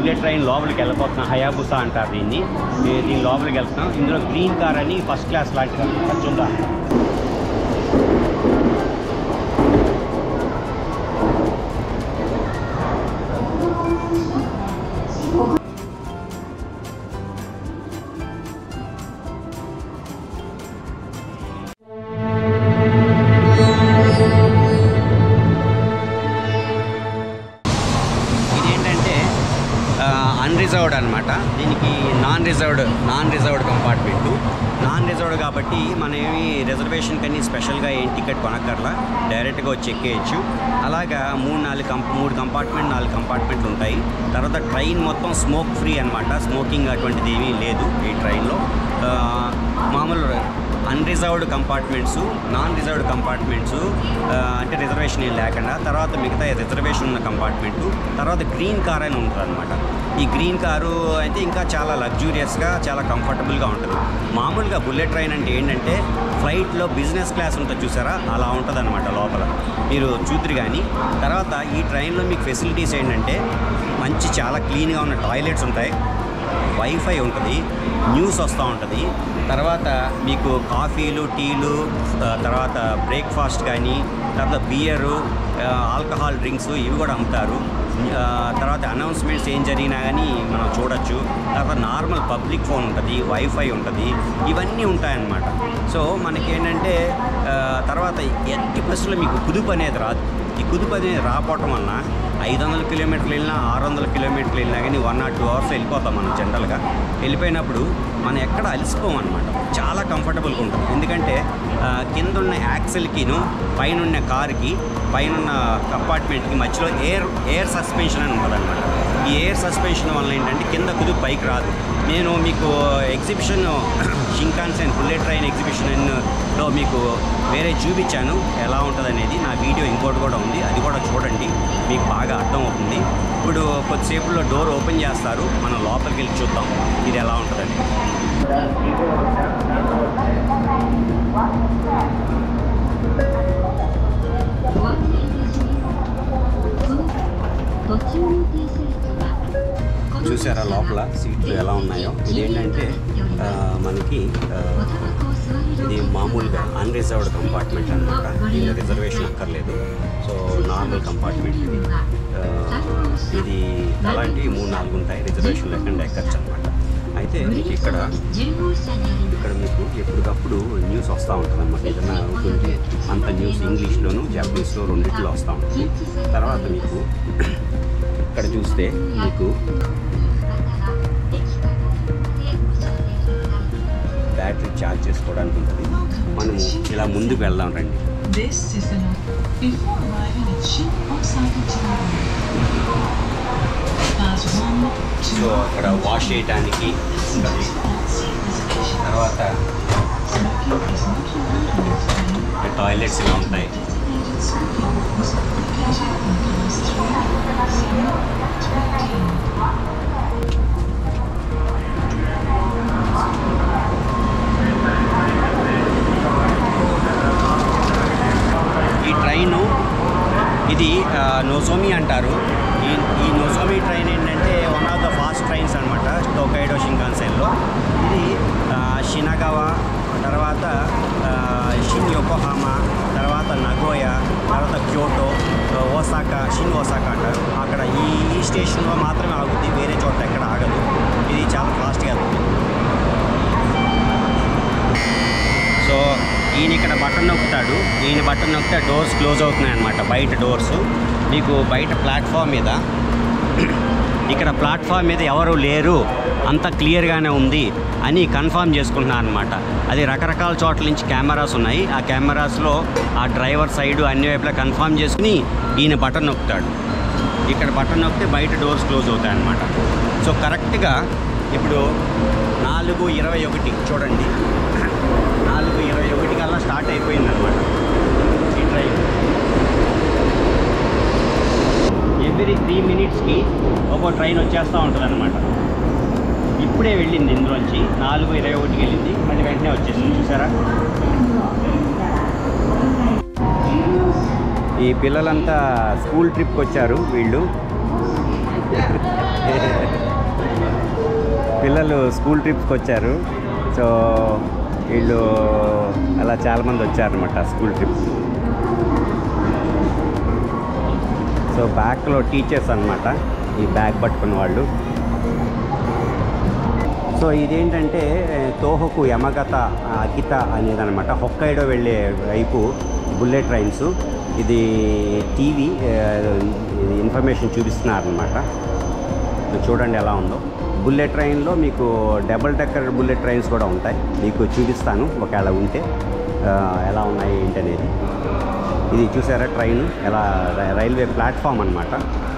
Bullet train లోపలికి వెళ్ళిపోతున్నాం. Hayabusa అంటారు దీన్ని. దీని లోపలికి వెళ్తున్నాం. ఇందులో గ్రీన్ కార్ అని ఫస్ట్ క్లాస్ లాంటిది చూద్దాం. అన్రిజర్వ్డ్ అనమాట. దీనికి non reserved compartment. Non reserved కాబట్టి మనం ఏమి రిజర్వేషన్ కన్నీ స్పెషల్గా ఏం టికెట్ కొనక్కర్లా, డైరెక్ట్గా వచ్చి ఎక్కేయచ్చు. అలాగా 3 కంపార్ట్మెంట్ 4 కంపార్ట్మెంట్లు ఉంటాయి. తర్వాత ట్రైన్ మొత్తం స్మోక్ ఫ్రీ అనమాట. స్మోకింగ్ అటువంటిది ఏమీ లేదు ఈ ట్రైన్లో. మామూలు unreserved compartments, non reserved compartments అంటే రిజర్వేషన్ ఏం లేకుండా, తర్వాత మిగతా రిజర్వేషన్ ఉన్న కంపార్ట్మెంటు, తర్వాత గ్రీన్ కార్ అని ఉంటుంది అనమాట. ఈ గ్రీన్ కారు అయితే ఇంకా చాలా లగ్జూరియస్గా, చాలా కంఫర్టబుల్గా ఉంటుంది. మామూలుగా బుల్లెట్ ట్రైన్ అంటే ఏంటంటే ఫ్లైట్లో బిజినెస్ క్లాస్ ఉంటుంది చూసారా, అలా ఉంటుంది అనమాట లోపల. మీరు చూద్దరు. కానీ తర్వాత ఈ ట్రైన్లో మీకు ఫెసిలిటీస్ ఏంటంటే మంచి చాలా క్లీన్గా ఉన్న టాయిలెట్స్ ఉంటాయి, వైఫై ఉంటుంది, న్యూస్ వస్తూ ఉంటుంది. తర్వాత మీకు కాఫీలు, టీలు, తర్వాత బ్రేక్ఫాస్ట్ కానీ, తర్వాత బియరు, ఆల్కహాల్ డ్రింక్స్ ఇవి కూడా అమ్ముతారు. తర్వాత అనౌన్స్మెంట్స్ ఏం జరిగినా కానీ మనం చూడొచ్చు. తర్వాత నార్మల్ పబ్లిక్ ఫోన్ ఉంటుంది, వైఫై ఉంటుంది, ఇవన్నీ ఉంటాయన్నమాట. సో మనకేంటంటే తర్వాత ఎట్టి బస్సులో మీకు కుదుపు అనేది రాదు. ఈ కుదుపు అనేది రాకపోవటం వలన 500 కిలోమీటర్లు వెళ్ళినా, 600 కిలోమీటర్లు వెళ్ళినా కానీ 1 or 2 hours వెళ్ళిపోతాం మనం జనరల్గా. వెళ్ళిపోయినప్పుడు మనం ఎక్కడ అలసిపోం అనమాట. చాలా కంఫర్టబుల్గా ఉంటుంది. ఎందుకంటే కింద ఉన్న యాక్సెల్కిను పైన కార్కి, పైన కంపార్ట్మెంట్కి మధ్యలో ఎయిర్ సస్పెన్షన్ అని ఉంటుంది అనమాట. ఈ ఎయిర్ సస్పెన్షన్ వల్ల ఏంటంటే కింద కుదుపు పైకి రాదు. నేను మీకు ఎగ్జిబిషన్ షింకాన్సెన్ బుల్లెట్ ట్రైన్ ఎగ్జిబిషన్లో మీకు వేరే చూపించాను ఎలా ఉంటుంది అనేది. నా వీడియో ఇంకోటి కూడా ఉంది, అది కూడా చూడండి, మీకు బాగా అర్థమవుతుంది. ఇప్పుడు కొద్దిసేపులో డోర్ ఓపెన్ చేస్తారు, మనం లోపలికి వెళ్ళి చూద్దాం ఇది ఎలా ఉంటుందని. చూసారా లోపల సీట్లు ఎలా ఉన్నాయో. ఇదేంటంటే మనకి ఇది మామూలుగా అన్రిజర్వ్డ్ కంపార్ట్మెంట్ అనమాట. దీనిలో రిజర్వేషన్ అక్కర్లేదు. సో నార్మల్ కంపార్ట్మెంట్ ఇది అలాంటివి 3-4 ఉంటాయి. రిజర్వేషన్ లేకుండా ఎక్కచ్చు అనమాట. అయితే మీకు ఇక్కడ మీకు ఎప్పటికప్పుడు న్యూస్ వస్తూ ఉంటుంది అన్నమాట. ఏదైనా అవుతుంది అంత న్యూస్ ఇంగ్లీష్లోను జపనీస్లో రెండిట్లో వస్తూ ఉంటుంది. తర్వాత మీకు ఇక్కడ చూస్తే మీకు బ్యాటరీ ఛార్జ్ చేసుకోవడానికి ఉంటుంది. మనము ఇలా ముందుకు వెళ్దాం రండి. సో అక్కడ వాష్ చేయడానికి ఉంటుంది. తర్వాత టాయిలెట్స్ ఇలా ఉంటాయి. ఈ ట్రైను ఇది నోజోమి అంటారు. ఈ నోజోమి ట్రైన్ ఏంటంటే one of the fast trains అనమాట టోకైడో షింకాన్సెన్లో. ఇది షినగావా, తర్వాత షిన్ యొకోహామా, తర్వాత నగోయా, తర్వాత క్యోటో, ఓసాకా, షిన్ ఓసాకా అంటారు. అక్కడ ఈ స్టేషన్లో మాత్రమే ఆగుద్ది, వేరే చోట ఎక్కడ ఆగదు. ఇది చాలా ఫాస్ట్గా వెళ్తుంది. సో ఈయన ఇక్కడ బటన్ నొక్కుతాడు. ఈయన బటన్ నొక్కితే డోర్స్ క్లోజ్ అవుతున్నాయి అన్నమాట, బయట డోర్స్. మీకు బయట ప్లాట్ఫామ్ మీద, ఇక్కడ ప్లాట్ఫామ్ మీద ఎవరు లేరు, అంత క్లియర్గానే ఉంది అని కన్ఫర్మ్ చేసుకుంటున్నాను అనమాట. అది రకరకాల చోట్ల నుంచి కెమెరాస్ ఉన్నాయి. ఆ కెమెరాస్లో ఆ డ్రైవర్ సైడు అన్ని వైపులా కన్ఫర్మ్ చేసుకుని ఈయన బటన్ నొక్కుతాడు. ఇక్కడ బటన్ నొక్కితే బయట డోర్స్ క్లోజ్ అవుతాయి అన్నమాట. సో కరెక్ట్గా ఇప్పుడు 4:21 చూడండి, 4:21 కల్లా స్టార్ట్ అయిపోయింది అనమాట ఈ ట్రైన్. ఎవ్రీ 3 minutesకి ఒక్కో ట్రైన్ వచ్చేస్తూ ఉంటుంది అనమాట. ఇప్పుడే వెళ్ళింది ఇందులోంచి, 4:21కి వెళ్ళింది, మళ్ళీ వెంటనే వచ్చేసింది. చూసారా, ఈ పిల్లలంతా స్కూల్ ట్రిప్కి వచ్చారు వీళ్ళు. పిల్లలు స్కూల్ ట్రిప్స్కి వచ్చారు. సో వీళ్ళు అలా చాలామంది వచ్చారనమాట స్కూల్ ట్రిప్స్. సో బ్యాక్లో టీచర్స్ అనమాట ఈ బ్యాగ్ పట్టుకున్న వాళ్ళు. సో ఇదేంటంటే తోహోకు యమగత అకిత అనేదనమాట, హొక్కైడో వెళ్ళే వైపు బుల్లెట్ ట్రైన్స్. ఇది టీవీ ఇన్ఫర్మేషన్ చూపిస్తున్నారనమాట. చూడండి ఎలా ఉందో. బుల్లెట్ ట్రైన్లో మీకు డబుల్ డెక్కర్ బుల్లెట్ ట్రైన్స్ కూడా ఉంటాయి, మీకు చూపిస్తాను ఒకవేళ ఉంటే ఎలా ఉన్నాయి ఏంటనేది. ఇది చూసారా ట్రైన్ ఎలా, రైల్వే ప్లాట్ఫామ్ అనమాట.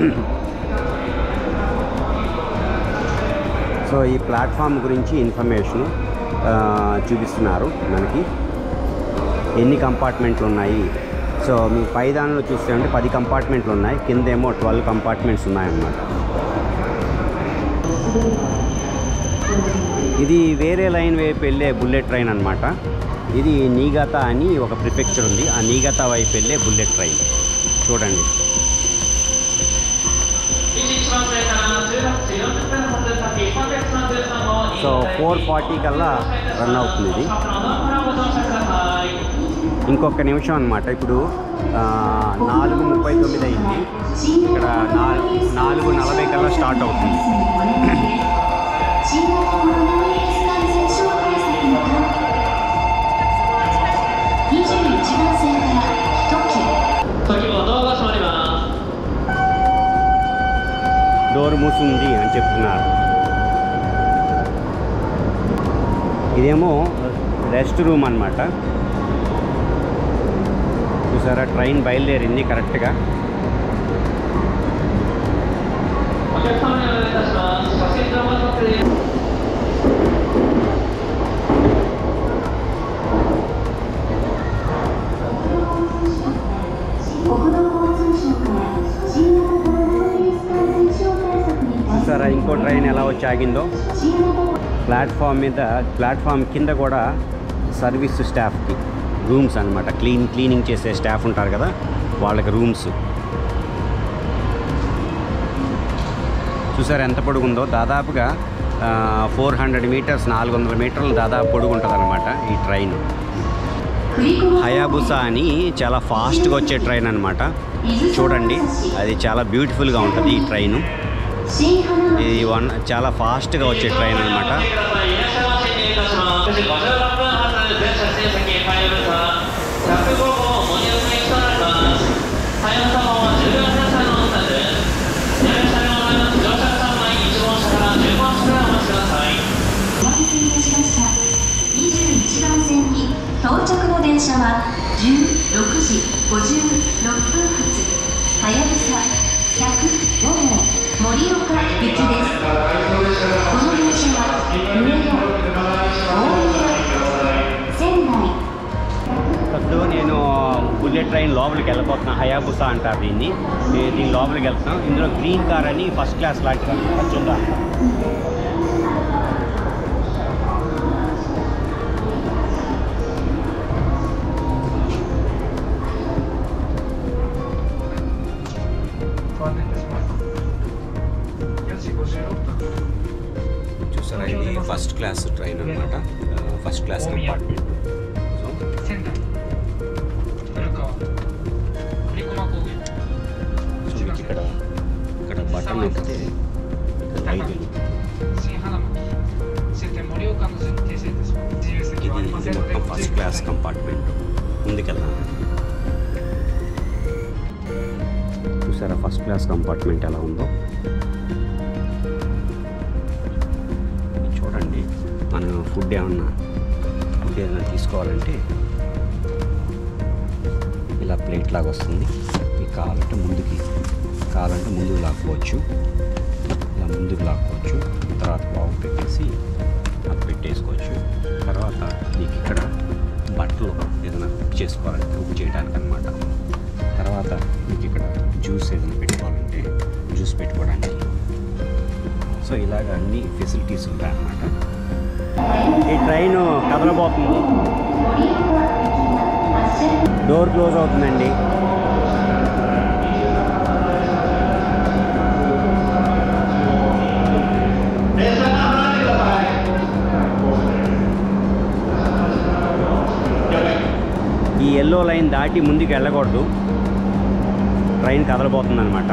సో ఈ ప్లాట్ఫామ్ గురించి ఇన్ఫర్మేషన్ చూపిస్తున్నారు మనకి, ఎన్ని కంపార్ట్మెంట్లు ఉన్నాయి. సో మీ పైదానిలో చూస్తే అంటే 10 కంపార్ట్మెంట్లు ఉన్నాయి, కిందేమో 12 కంపార్ట్మెంట్స్ ఉన్నాయన్నమాట. ఇది వేరే లైన్ వైపు వెళ్ళే బుల్లెట్ ట్రైన్ అనమాట. ఇది నీగతా అని ఒక ప్రిఫెక్చర్ ఉంది, ఆ నీగతా వైపు వెళ్ళే బుల్లెట్ ట్రైన్ చూడండి. సో 4:40 కల్లా రన్ అవుతుంది ఇది. ఇంకొక నిమిషం అనమాట. ఇప్పుడు 4:39 అయింది, ఇక్కడ 4:40 కల్లా స్టార్ట్ అవుతుంది. డోర్ మూసింది అని చెప్తున్నారు. ఇదేమో రెస్ట్ రూమ్ అనమాట. చూసారా ట్రైన్ బయలుదేరింది కరెక్ట్గా. చూసారా ఇంకో ట్రైన్ ఎలా వచ్చి ఆగిందో. ప్లాట్ఫామ్ కింద కూడా సర్వీస్ స్టాఫ్కి రూమ్స్ అనమాట, క్లీనింగ్ చేసే స్టాఫ్ ఉంటారు కదా, వాళ్ళకి రూమ్స్. చూసారా ఎంత పొడుగుందో, దాదాపుగా 400 మీటర్స్, 400 మీటర్లు దాదాపు పొడుగు ఉంటుంది అనమాట ఈ ట్రైన్. హయాబుసా అని చాలా ఫాస్ట్గా వచ్చే ట్రైన్ అనమాట. చూడండి అది చాలా బ్యూటిఫుల్గా ఉంటుంది ఈ ట్రైను. ఇది చాలా ఫాస్ట్గా వచ్చే ట్రైన్ అనమాట. ప్రస్తుతం నేను బుల్లెట్ ట్రైన్ లోపలికి వెళ్ళిపోతున్నా. హయాబుసా అంటారు దీన్ని లోపలికి వెళ్తున్నాం. ఇందులో గ్రీన్ కార్ అని ఫస్ట్ క్లాస్ లాంటిది చూద్దా. చూసారా ఇది ఫస్ట్ క్లాస్ ట్రైన్ అనమాట, ఫస్ట్ క్లాస్ కంపార్ట్మెంట్. ఇక్కడ బటన్ నొక్కితే రైతులు ఇది మొత్తం ఫస్ట్ క్లాస్ కంపార్ట్మెంట్. ముందుకెళ్దాం. చూసారా ఫస్ట్ క్లాస్ కంపార్ట్మెంట్ ఎలా ఉందో. చూడండి మనం ఫుడ్ ఏదైనా తీసుకోవాలంటే ఇలా ప్లేట్ లాగా వస్తుంది. మీకు కావాలంటే ముందుకు లాక్కోవచ్చు, ఇలా ముందుకు లాక్కోవచ్చు. తర్వాత బాగు పెట్టేసి అది పెట్టేసుకోవచ్చు. తర్వాత మీకు ఇక్కడ బట్టలు ఏదైనా కుక్ చేసుకోవాలంటే కుక్ చేయడానికి అనమాట. తర్వాత మీకు ఇక్కడ జ్యూస్ ఏదైనా పెట్టుకోవాలంటే జ్యూస్ పెట్టుకోవడానికి. సో ఇలాగ అన్ని ఫెసిలిటీస్ ఉంటాయి అన్నమాట. ఈ ట్రైన్ కదలబోతుంది, డోర్ క్లోజ్ అవుతుందండి. దాటి ముందుకు వెళ్ళకూడదు, ట్రైన్ కదలబోతుంది అనమాట.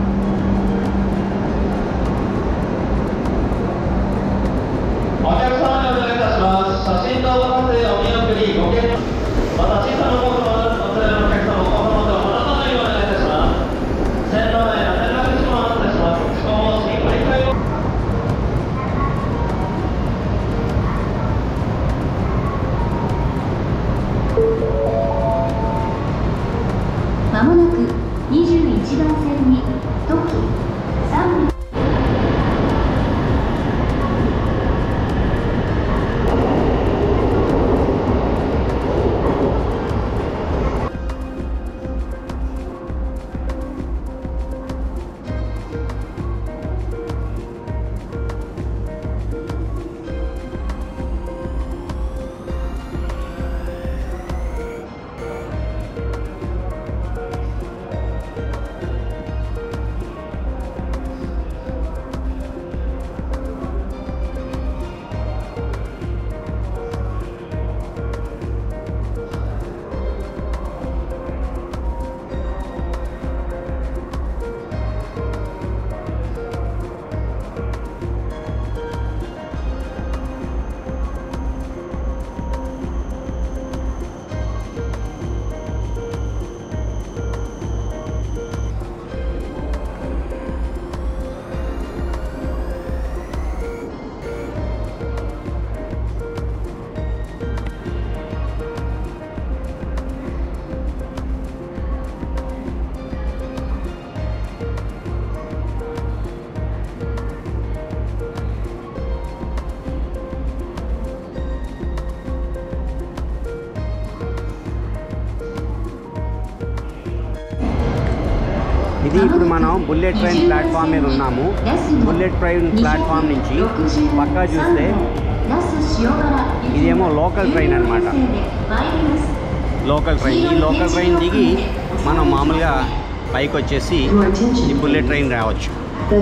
ఇది ఇప్పుడు మనం బుల్లెట్ ట్రైన్ ప్లాట్ఫామ్ మీద ఉన్నాము. బుల్లెట్ ట్రైన్ ప్లాట్ఫామ్ నుంచి పక్కా చూస్తే ఇదేమో లోకల్ ట్రైన్ అనమాట. లోకల్ ట్రైన్, ఈ లోకల్ ట్రైన్ దిగి మనం మామూలుగా పైకి వచ్చేసి ఈ బుల్లెట్ ట్రైన్ రావచ్చు.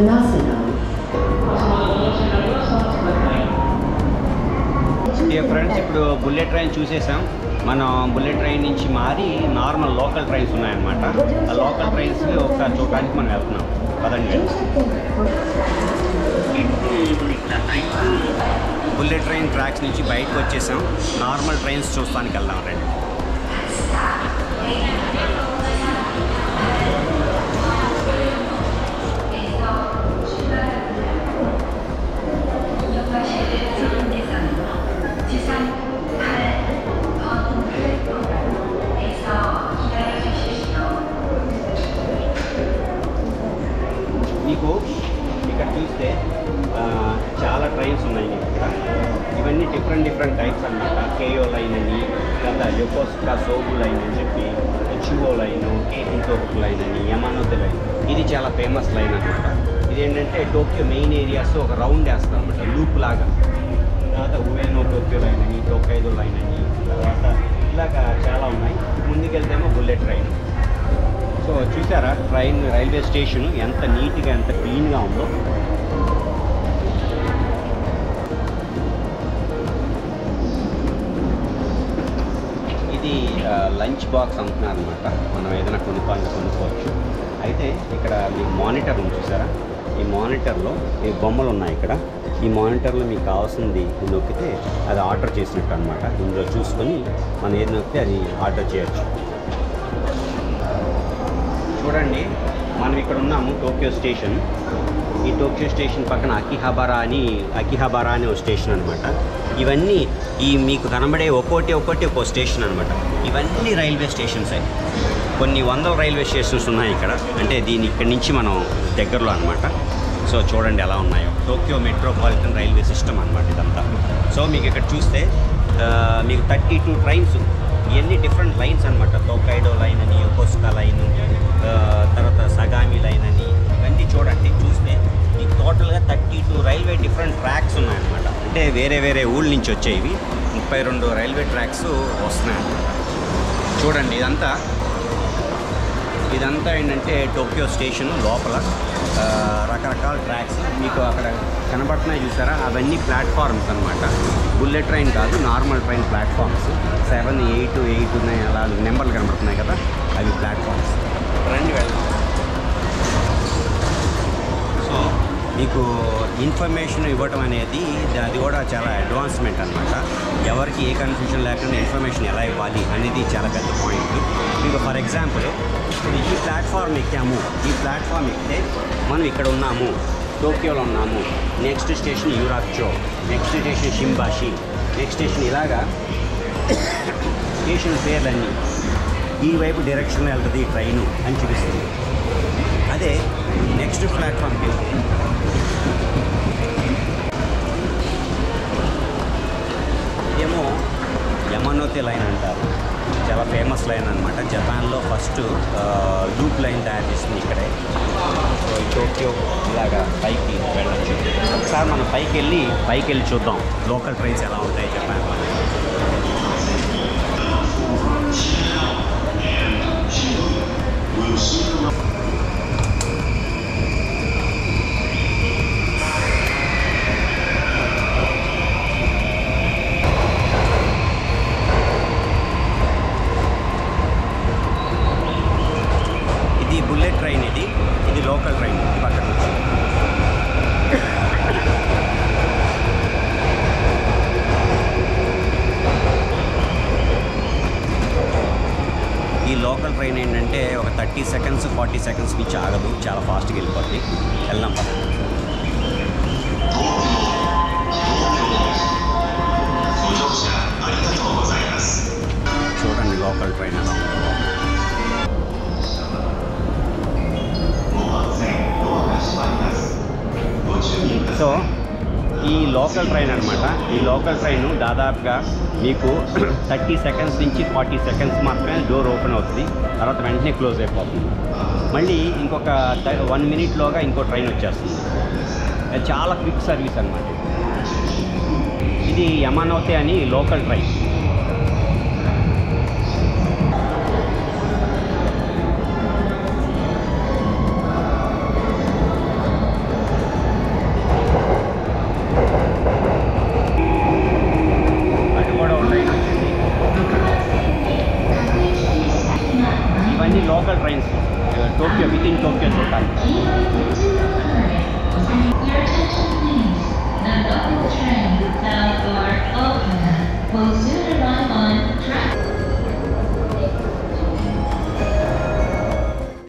ఫ్రెండ్స్, ఇప్పుడు బుల్లెట్ ట్రైన్ చూసేసాం. మనం బుల్లెట్ ట్రైన్ నుంచి మారి నార్మల్ లోకల్ ట్రైన్స్ ఉన్నాయన్నమాట. ఆ లోకల్ ట్రైన్స్ ఒకసారి చూడడానికి మనం వెళ్తున్నాం. పదండి. బుల్లెట్ ట్రైన్ ట్రాక్స్ నుంచి బయటకు వచ్చేసాం. నార్మల్ ట్రైన్స్ చూస్తానికి వెళ్దాం రండి. మీకు ఇక్కడ చూస్తే చాలా ట్రైన్స్ ఉన్నాయి ఇక్కడ. ఇవన్నీ డిఫరెంట్ టైప్స్ అన్నమాట. కేయో లైన్ అని, లేదా యోకోసుకా సోబు లైన్ అని చెప్పి, చివో లైన్, కేహితోకు లైన్ అని, యమానోతే లైన్. ఇది చాలా ఫేమస్ లైన్ అనమాట. ఇదేంటంటే టోక్యో మెయిన్ ఏరియాస్ ఒక రౌండ్ వేస్తాం అనమాట, లూప్ లాగా. తర్వాత ఉవేనో టోక్యో లైన్ అని, టోకైదో లైన్ అని, తర్వాత ఇలాగా చాలా ఉన్నాయి. ముందుకెళ్తేమో బుల్లెట్ ట్రైన్. సో చూసారా ట్రైన్, రైల్వే స్టేషన్ ఎంత నీట్గా, ఎంత క్లీన్గా ఉందో. ఇది లంచ్ బాక్స్ అంటున్నారు అనమాట. మనం ఏదైనా కొనుక్కోవచ్చు. అయితే ఇక్కడ మీకు మానిటర్ ఉంది చూసారా. ఈ మానిటర్లో ఈ బొమ్మలు ఉన్నాయి ఇక్కడ. ఈ మానిటర్లో మీకు కావాల్సింది నొక్కితే అది ఆర్డర్ చేసినట్టు అనమాట. ఇందులో చూసుకొని మనం ఏది నొక్కితే అది ఆర్డర్ చేయొచ్చు. చూడండి, మనం ఇక్కడ ఉన్నాము టోక్యో స్టేషన్. ఈ టోక్యో స్టేషన్ పక్కన అకిహాబారా అని ఒక స్టేషన్ అనమాట. ఇవన్నీ ఈ మీకు కనబడే ఒక్కోటి ఒక్కో స్టేషన్ అనమాట. ఇవన్నీ రైల్వే స్టేషన్సే. కొన్ని వందల రైల్వే స్టేషన్స్ ఉన్నాయి ఇక్కడ. అంటే దీని ఇక్కడి నుంచి మనం దగ్గరలో అనమాట. సో చూడండి ఎలా ఉన్నాయో. టోక్యో మెట్రోపాలిటన్ రైల్వే సిస్టమ్ అనమాట ఇదంతా. సో మీకు ఇక్కడ చూస్తే మీకు 32 ట్రైన్స్, ఇవన్నీ డిఫరెంట్ లైన్స్ అనమాట. టోకైడో లైన్ అని, యోకోసుకా లైన్, తర్వాత సగామి లైన్ అని, ఇవన్నీ చూడండి. చూస్తే మీకు టోటల్గా 32 రైల్వే డిఫరెంట్ ట్రాక్స్ ఉన్నాయన్నమాట. అంటే వేరే ఊళ్ళ నుంచి వచ్చేవి 32 రైల్వే ట్రాక్స్ వస్తున్నాయి అన్నమాట. చూడండి, ఇదంతా ఇదంతా ఏంటంటే టోక్యో స్టేషన్ లోపల రకరకాల ట్రాక్స్ మీకు అక్కడ కనబడుతున్నాయి చూసారా, అవన్నీ ప్లాట్ఫామ్స్ అనమాట. బుల్లెట్ ట్రైన్ కాదు, నార్మల్ ట్రైన్ ప్లాట్ఫామ్స్. 7, 8, 8 ఉన్నాయి, అలా నెంబర్లు కనబడుతున్నాయి కదా, అవి ప్లాట్ఫామ్స్. రండి వెళ్దాం. సో మీకు ఇన్ఫర్మేషన్ ఇవ్వటం అనేది అది కూడా చాలా అడ్వాన్స్మెంట్ అనమాట. ఎవరికి ఏ కన్ఫ్యూజన్ లేకుండా ఇన్ఫర్మేషన్ ఎలా ఇవ్వాలి అనేది చాలా పెద్ద పాయింట్. మీకు ఫర్ ఎగ్జాంపుల్ ఇప్పుడు ఈ ప్లాట్ఫామ్ ఎక్కాము, ఈ ప్లాట్ఫామ్ ఎక్కితే మనం ఇక్కడ ఉన్నాము, టోక్యోలో ఉన్నాము. Next station Yurakucho, next station Shimbashi, next station ఇలాగా స్టేషన్ పేర్లన్నీ ఈ వైపు డైరెక్షన్లో వెళ్తుంది ఈ ట్రైను అని చూపిస్తుంది. అదే నెక్స్ట్ ప్లాట్ఫామ్కి ఏమో యమనోతే లైన్ అంటారు, చాలా ఫేమస్ లైన్ అనమాట. జపాన్లో ఫస్ట్ లూప్ లైన్ తయారు చేసింది ఇక్కడే. సో ఈ టోక్యో ఇలాగా పైకి వెళ్ళచ్చు. ఒకసారి మనం పైకి వెళ్ళి చూద్దాం లోకల్ ట్రైన్స్ ఎలా ఉంటాయి జపాన్లో. ఇది బుల్లెట్ ట్రైన్, ఇది లోకల్ ట్రైన్ పక్కన నుంచి. ఈ లోకల్ ట్రైన్ ఏంటంటే ఒక 30 సెకండ్స్ 40 సెకండ్స్ నుంచి ఆగదు, చాలా ఫాస్ట్గా వెళ్ళిపోద్ది. వెళ్దాం పద. చూడండి లోకల్ ట్రైన్ ఎలా ఉందో. సో ఈ లోకల్ ట్రైన్ అనమాట. ఈ లోకల్ ట్రైన్ దాదాపుగా మీకు 30 సెకండ్స్ నుంచి 40 సెకండ్స్ మాత్రమే డోర్ ఓపెన్ అవుతుంది, తర్వాత వెంటనే క్లోజ్ అయిపోతుంది. మళ్ళీ ఇంకొక 1 మినిట్లోగా ఇంకో ట్రైన్ వచ్చేస్తుంది. అది చాలా క్విక్ సర్వీస్ అనమాట. ఇది యమనోతే అని లోకల్ ట్రైన్. ఇవన్నీ local trains Tokyo, within Tokyo చూడాలి. Your attention please. The local train bound for Okinawa will soon